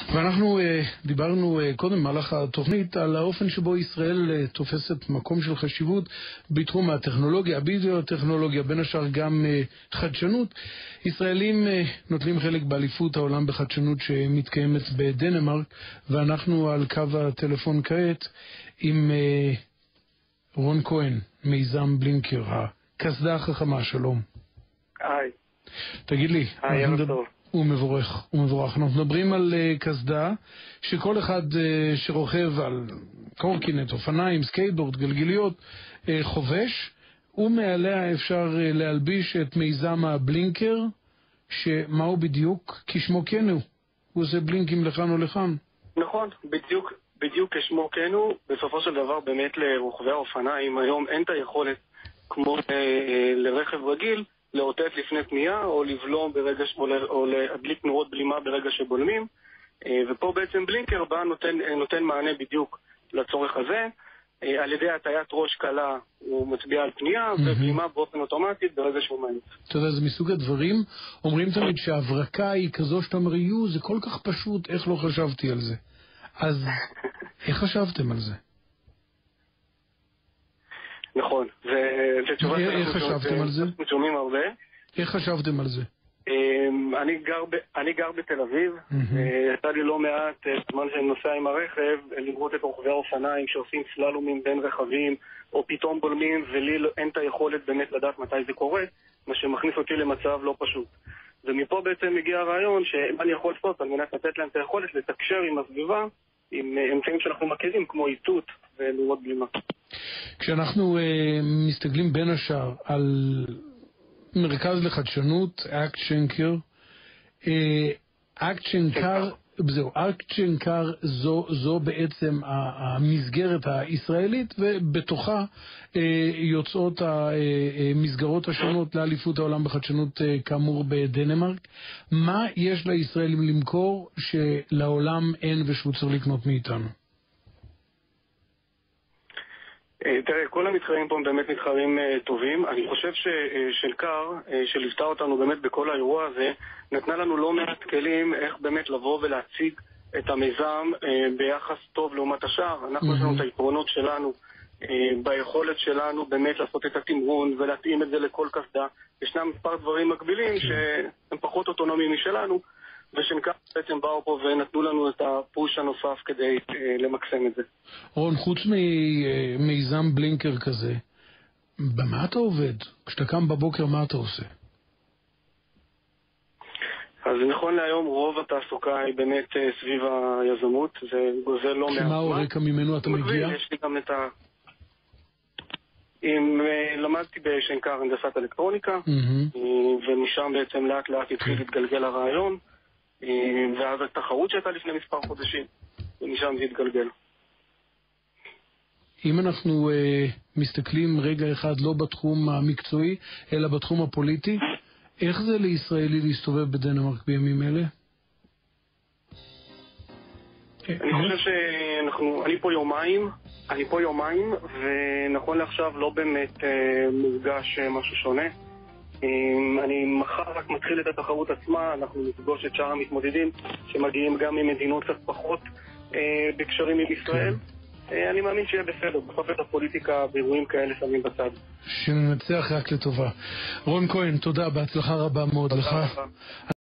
ואנחנו דיברנו קודם במהלך התוכנית על האופן שבו ישראל תופסת מקום של חשיבות בתחום הטכנולוגיה, הביו-טכנולוגיה, בין השאר גם חדשנות. ישראלים נוטלים חלק באליפות העולם בחדשנות שמתקיימת בדנמרק, ואנחנו על קו הטלפון כעת עם רון כהן, מיזם בלינקר, הקסדה החכמה. שלום. היי. תגיד לי, הוא מבורך, הוא מבורך. אנחנו מדברים על קסדה שכל אחד שרוכב על קורקינט, אופניים, סקייטבורד, גלגיליות, חובש, ומעליה אפשר להלביש את מיזם הבלינקר, שמהו בדיוק? כשמו כן הוא. הוא עושה בלינקים לכאן או לכאן. נכון, בדיוק כשמו כן הוא. בסופו של דבר באמת לרוכבי האופניים היום אין את היכולת כמו לרכב רגיל לאותת לפני פנייה או לבלום ברגע או להדליק נורות בלימה ברגע שבולמים, ופה בעצם בלינקר בא נותן מענה בדיוק לצורך הזה. על ידי הטיית ראש קלה הוא מצביע על פנייה ובלימה באופן אוטומטית ברגע שהוא מעניק. אתה יודע, זה מסוג הדברים, אומרים תמיד שהברקה היא כזו שאתה אומר, זה כל כך פשוט, איך לא חשבתי על זה? אז איך חשבתם על זה? נכון, זה תשובה איך חשבתם על זה? שומעים הרבה. איך חשבתם על זה? אני גר בתל אביב, יצא לי לא מעט זמן שאני נוסע עם הרכב לראות את רוכבי האופניים שעושים סללומים בין רכבים או פתאום בולמים, ולי אין את היכולת באמת לדעת מתי זה קורה, מה שמכניס אותי למצב לא פשוט. ומפה בעצם הגיע הרעיון שמה אני יכול לעשות על מנת לתת להם את היכולת לתקשר עם הסביבה עם אמצעים שאנחנו מכירים כמו איתות ונורות בלימה. כשאנחנו מסתכלים בין השאר על מרכז לחדשנות, אקצ'נקר, אקצ'נקר זו בעצם המסגרת הישראלית, ובתוכה יוצאות המסגרות השונות לאליפות העולם בחדשנות כאמור בדנמרק. מה יש לישראלים למכור שלעולם אין ושהוא צריך לקנות מאיתנו? תראה, כל המתחרים פה הם באמת מתחרים טובים. אני חושב ששלקר, שליוותה אותנו באמת בכל האירוע הזה, נתנה לנו לא מעט כלים איך באמת לבוא ולהציג את המיזם ביחס טוב לעומת השאר. אנחנו יש לנו את היתרונות שלנו ביכולת שלנו באמת לעשות את התמרון ולהתאים את זה לכל קסדה. ישנם מספר דברים מקבילים שהם פחות אוטונומיים משלנו, ושנקר בעצם באו פה ונתנו לנו את הפוש הנוסף כדי למקסם את זה. רון, חוץ ממיזם בלינקר כזה, במה אתה עובד? כשאתה קם בבוקר, מה אתה עושה? אז נכון להיום רוב התעסוקה היא באמת סביב היזמות, זה גוזל לא מעט. שמה הרקע ממנו אתה מגיע? יש לי גם את למדתי בשנקר הנדסת אלקטרוניקה, ומשם בעצם לאט לאט התחיל להתגלגל הרעיון, ואז התחרות שהייתה לפני מספר חודשים, ומשם זה התגלגל. אם אנחנו מסתכלים רגע אחד לא בתחום המקצועי, אלא בתחום הפוליטי, איך זה לישראלי להסתובב בדנמרק בימים אלה? אני חושב אני פה יומיים, ונכון לעכשיו לא באמת מורגש משהו שונה. אני מחר רק מתחיל את התחרות עצמה, אנחנו נפגוש את שאר המתמודדים שמגיעים גם ממדינות קצת פחות בקשרים עם ישראל. אני מאמין שיהיה בסדר, בסוף את הפוליטיקה באירועים כאלה שמים בצד. שננצח רק לטובה. רון כהן, תודה, בהצלחה רבה מאוד לך.